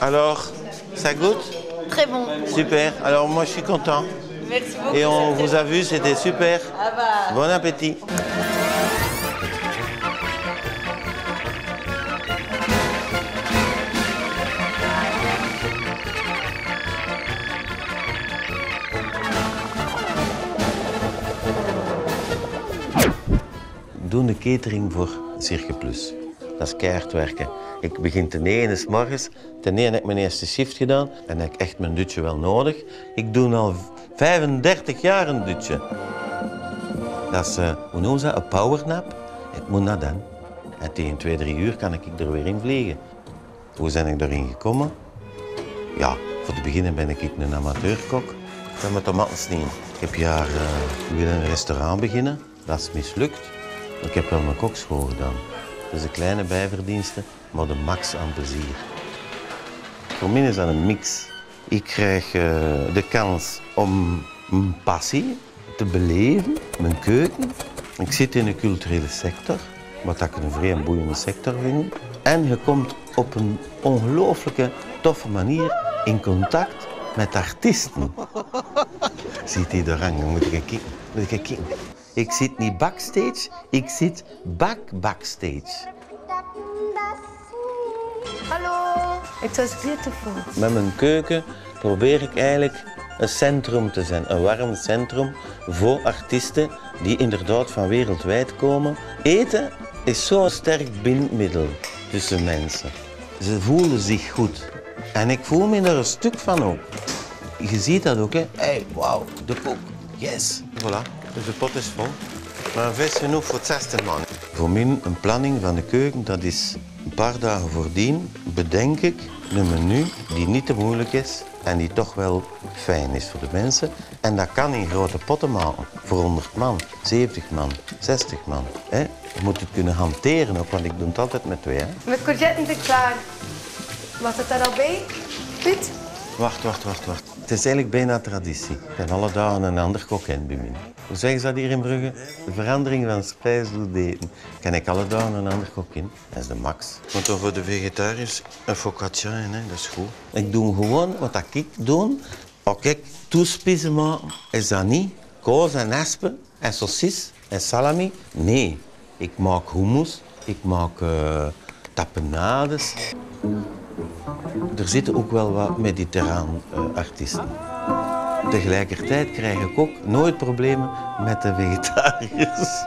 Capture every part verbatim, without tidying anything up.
Alors, ça goûte? Très bon. Super. Alors moi je suis content. Merci beaucoup. Et on vous a vu, c'était super. Ah bah. Bon appétit. Ik doe de catering voor Cirque Plus. Dat is keihard werken. Ik begin ten negen 's morgens. Ten negen heb ik mijn eerste shift gedaan en heb ik echt mijn dutje wel nodig. Ik doe al vijfendertig jaar een dutje. Dat is, uh, hoe noemen ze dat, een powernap. Het moet naar dan. En tegen twee, drie uur kan ik er weer in vliegen. Hoe ben ik erin gekomen? Ja, voor te beginnen ben ik een amateurkok. Ik heb mijn tomaten snijden. Ik heb jaar uh, willen een restaurant beginnen. Dat is mislukt. Maar ik heb wel mijn kokschool gedaan. Dus een kleine bijverdiensten, maar de max aan plezier. Voor mij is dat een mix. Ik krijg uh, de kans om mijn passie te beleven, mijn keuken. Ik zit in een culturele sector, wat ik een vrij boeiende sector vind. En je komt op een ongelooflijke, toffe manier in contact met artiesten. Ziet hij de rang, dan moet ik kijken. Moet ik kijken. Ik zit niet backstage, ik zit back-backstage. Hallo. Het was beautiful. Met mijn keuken probeer ik eigenlijk een centrum te zijn, een warm centrum voor artiesten die inderdaad van wereldwijd komen. Eten is zo'n sterk bindmiddel tussen mensen. Ze voelen zich goed. En ik voel me er een stuk van ook. Je ziet dat ook, hè. Hey, wauw, de kok. Yes. Voilà, dus de pot is vol. Maar vis genoeg voor zestig man. Voor mij een planning van de keuken, dat is een paar dagen voordien bedenk ik een menu die niet te moeilijk is en die toch wel fijn is voor de mensen. En dat kan in grote potten maken, voor honderd man, zeventig man, zestig man. Hè? Je moet het kunnen hanteren ook, want ik doe het altijd met twee. Hè? Mijn courgetten zijn klaar. Was het daar al bij, Piet? Wacht, wacht, wacht, wacht. Het is eigenlijk bijna traditie. Ik heb alle dagen een ander kok in bij mij. Hoe zeggen ze dat hier in Brugge? De verandering van spijs doet eten. Kan ik alle dagen een ander kok in. Dat is de max. Want dan voor de vegetariërs een focaccia in, hè? Dat is goed. Ik doe gewoon wat ik doe. Als ik toespissen maak, is dat niet koos en espen en saucis en salami. Nee, ik maak hummus, ik maak uh, tapenades. Er zitten ook wel wat mediterraan uh, artiesten. Tegelijkertijd krijg ik ook nooit problemen met de vegetariërs.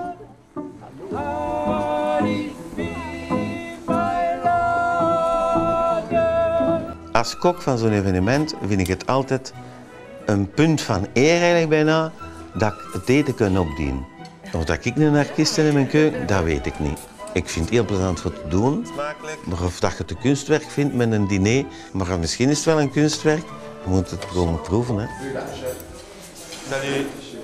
Als kok van zo'n evenement vind ik het altijd een punt van eer eigenlijk bijna dat ik het eten kan opdienen. Of dat ik een artiest ben in mijn keuken, dat weet ik niet. Ik vind het heel plezant voor te doen. Maar of dat je het een kunstwerk vindt met een diner, maar misschien is het wel een kunstwerk, je moet het komen proeven. Hè. Salut.